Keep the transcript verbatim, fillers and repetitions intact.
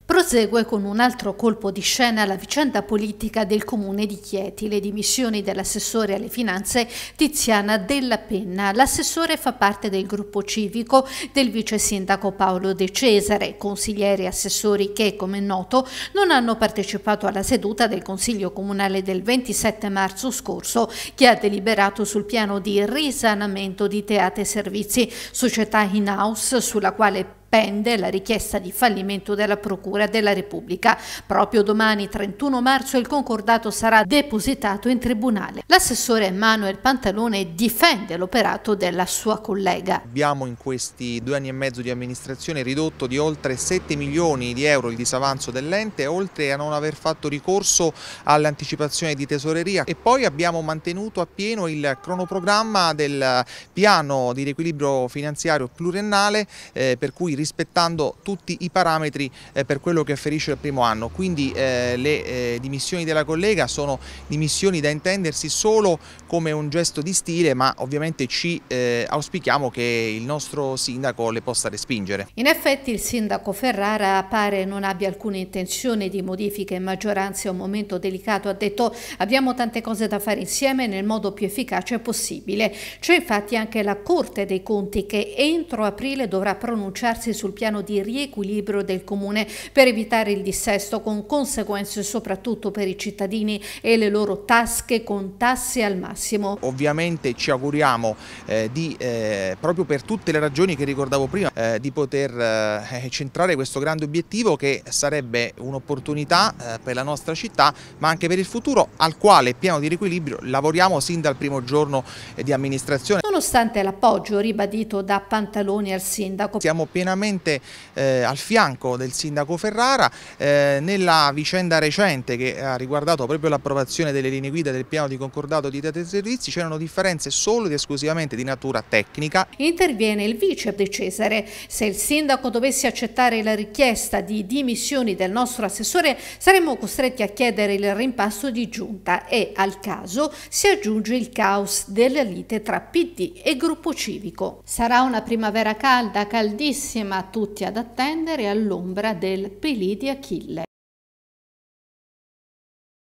Prosegue con un altro colpo di scena la vicenda politica del comune di Chieti, le dimissioni dell'assessore alle finanze Tiziana Della Penna. L'assessore fa parte del gruppo civico del vice sindaco Paolo De Cesare, consiglieri e assessori che, come è noto, non hanno partecipato alla seduta del Consiglio Comunale del ventisette marzo scorso, che ha deliberato sul piano di risanamento di teatri e servizi, società in-house sulla quale pende la richiesta di fallimento della Procura della Repubblica. Proprio domani, trentuno marzo, il concordato sarà depositato in tribunale. L'assessore Manuel Pantalone difende l'operato della sua collega. Abbiamo in questi due anni e mezzo di amministrazione ridotto di oltre sette milioni di euro il disavanzo dell'ente, oltre a non aver fatto ricorso all'anticipazione di tesoreria, e poi abbiamo mantenuto appieno il cronoprogramma del piano di riequilibrio finanziario pluriennale, eh, per cui rispettando tutti i parametri eh, per quello che afferisce il primo anno. Quindi eh, le eh, dimissioni della collega sono dimissioni da intendersi solo come un gesto di stile, ma ovviamente ci eh, auspichiamo che il nostro sindaco le possa respingere. In effetti il sindaco Ferrara pare non abbia alcuna intenzione di modifiche in maggioranza. È un momento delicato, ha detto: abbiamo tante cose da fare insieme nel modo più efficace possibile. C'è infatti anche la Corte dei Conti che entro aprile dovrà pronunciarsi sul piano di riequilibrio del comune per evitare il dissesto, con conseguenze soprattutto per i cittadini e le loro tasche, con tasse al massimo. Ovviamente ci auguriamo eh, di, eh, proprio per tutte le ragioni che ricordavo prima, eh, di poter eh, centrare questo grande obiettivo, che sarebbe un'opportunità eh, per la nostra città, ma anche per il futuro, al quale piano di riequilibrio lavoriamo sin dal primo giorno eh, di amministrazione. Nonostante l'appoggio ribadito da Pantaloni al sindaco, siamo pienamente eh, al fianco del sindaco Ferrara eh, nella vicenda recente che ha riguardato proprio l'approvazione delle linee guida del piano di concordato di teatri e servizi. C'erano differenze solo ed esclusivamente di natura tecnica. Interviene il vice De Cesare: se il sindaco dovesse accettare la richiesta di dimissioni del nostro assessore, saremmo costretti a chiedere il rimpasto di giunta e al caso si aggiunge il caos della lite tra P D e gruppo civico. Sarà una primavera calda, caldissima, tutti ad attendere all'ombra del Pelì di Achille.